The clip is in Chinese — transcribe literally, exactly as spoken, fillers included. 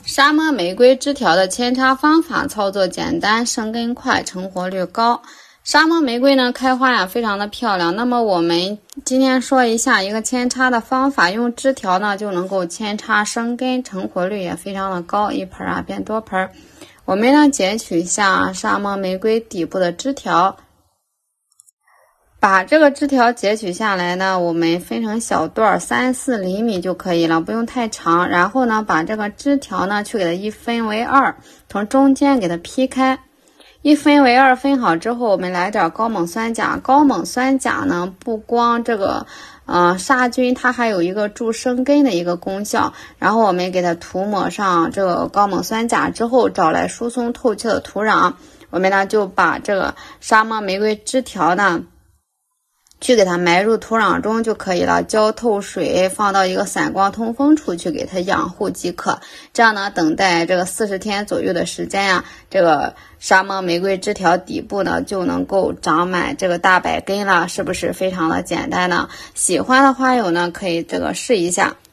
沙漠玫瑰枝条的扦插方法操作简单，生根快，成活率高。沙漠玫瑰呢开花呀非常的漂亮。那么我们今天说一下一个扦插的方法，用枝条呢就能够扦插生根，成活率也非常的高，一盆啊变多盆。我们呢截取一下沙漠玫瑰底部的枝条。把这个枝条截取下来呢，我们分成小段，三四厘米就可以了，不用太长。然后呢，把这个枝条呢去给它一分为二，从中间给它劈开。一分为二分好之后，我们来点高锰酸钾。高锰酸钾呢，不光这个呃杀菌，它还有一个助生根的一个功效。然后我们给它涂抹上这个高锰酸钾之后，找来疏松透气的土壤，我们呢就把这个沙漠玫瑰枝条呢去给它埋入土壤中就可以了，浇透水，放到一个散光通风处去给它养护即可。这样呢，等待这个四十天左右的时间呀，这个沙漠玫瑰枝条底部呢就能够长满这个大白根了，是不是非常的简单呢？喜欢的花友呢可以这个试一下。